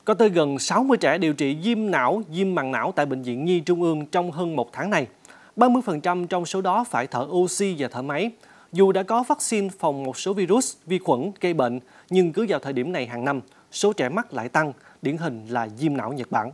Có tới gần 60 trẻ điều trị viêm não, viêm màng não tại Bệnh viện Nhi Trung ương trong hơn một tháng này. 30% trong số đó phải thở oxy và thở máy. Dù đã có vaccine phòng một số virus, vi khuẩn gây bệnh, nhưng cứ vào thời điểm này hàng năm, số trẻ mắc lại tăng, điển hình là viêm não Nhật Bản.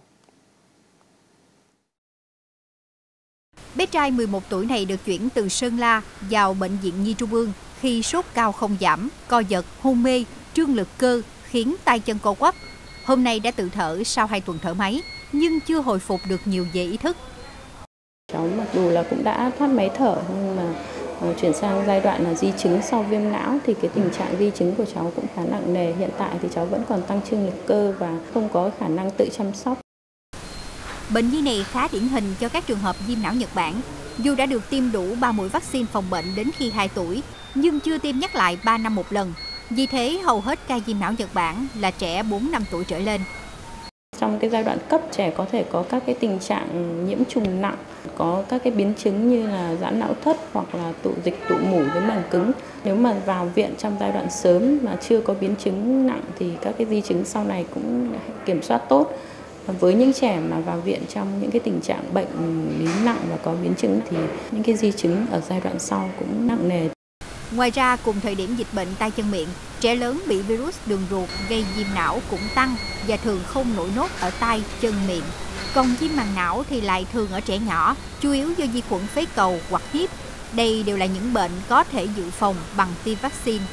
Bé trai 11 tuổi này được chuyển từ Sơn La vào Bệnh viện Nhi Trung ương khi sốt cao không giảm, co giật, hôn mê, trương lực cơ, khiến tay chân co quắp. Hôm nay đã tự thở sau 2 tuần thở máy, nhưng chưa hồi phục được nhiều về ý thức. Cháu mặc dù là cũng đã thoát máy thở nhưng mà chuyển sang giai đoạn là di chứng sau viêm não thì cái tình trạng di chứng của cháu cũng khá nặng nề. Hiện tại thì cháu vẫn còn tăng trương lực cơ và không có khả năng tự chăm sóc. Bệnh nhi này khá điển hình cho các trường hợp viêm não Nhật Bản. Dù đã được tiêm đủ 3 mũi vaccine phòng bệnh đến khi 2 tuổi, nhưng chưa tiêm nhắc lại 3 năm một lần. Vì thế, hầu hết ca viêm não Nhật Bản là trẻ 4 năm tuổi trở lên. Trong cái giai đoạn cấp, trẻ có thể có các cái tình trạng nhiễm trùng nặng, có các cái biến chứng như là giãn não thất hoặc là tụ dịch tụ mủ với màng cứng. Nếu mà vào viện trong giai đoạn sớm mà chưa có biến chứng nặng thì các cái di chứng sau này cũng kiểm soát tốt. Với những trẻ mà vào viện trong những cái tình trạng bệnh lý nặng và có biến chứng thì những cái di chứng ở giai đoạn sau cũng nặng nề. Ngoài ra, cùng thời điểm dịch bệnh tay chân miệng, trẻ lớn bị virus đường ruột gây viêm não cũng tăng và thường không nổi nốt ở tay, chân, miệng. Còn viêm màng não thì lại thường ở trẻ nhỏ, chủ yếu do vi khuẩn phế cầu hoặc hiếp. Đây đều là những bệnh có thể dự phòng bằng tiêm vaccine.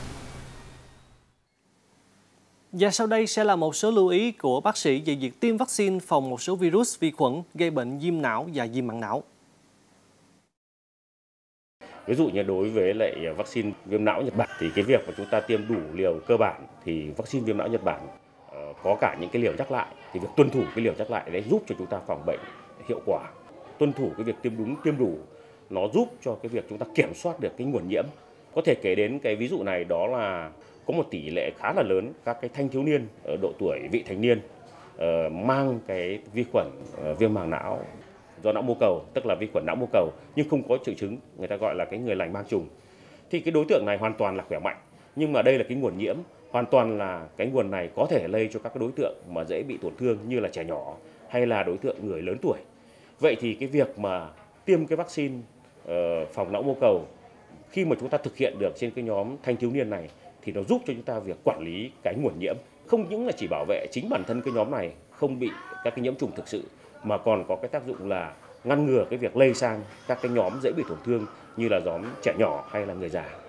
Và sau đây sẽ là một số lưu ý của bác sĩ về việc tiêm vaccine phòng một số virus, vi khuẩn gây bệnh viêm não và viêm màng não. Ví dụ như đối với lại vaccine viêm não Nhật Bản thì cái việc mà chúng ta tiêm đủ liều cơ bản thì vaccine viêm não Nhật Bản có cả những cái liều nhắc lại, thì việc tuân thủ cái liều nhắc lại đấy giúp cho chúng ta phòng bệnh hiệu quả. Tuân thủ cái việc tiêm đúng, tiêm đủ nó giúp cho cái việc chúng ta kiểm soát được cái nguồn nhiễm. Có thể kể đến cái ví dụ này đó là có một tỷ lệ khá là lớn các cái thanh thiếu niên ở độ tuổi vị thành niên mang cái vi khuẩn viêm màng não do não mô cầu, tức là vi khuẩn não mô cầu nhưng không có triệu chứng, người ta gọi là cái người lành mang trùng. Thì cái đối tượng này hoàn toàn là khỏe mạnh, nhưng mà đây là cái nguồn nhiễm, hoàn toàn là cái nguồn này có thể lây cho các cái đối tượng mà dễ bị tổn thương như là trẻ nhỏ hay là đối tượng người lớn tuổi. Vậy thì cái việc mà tiêm cái vaccine phòng não mô cầu khi mà chúng ta thực hiện được trên cái nhóm thanh thiếu niên này thì nó giúp cho chúng ta việc quản lý cái nguồn nhiễm, không những là chỉ bảo vệ chính bản thân cái nhóm này không bị các cái nhiễm trùng thực sự, mà còn có cái tác dụng là ngăn ngừa cái việc lây sang các cái nhóm dễ bị tổn thương như là nhóm trẻ nhỏ hay là người già.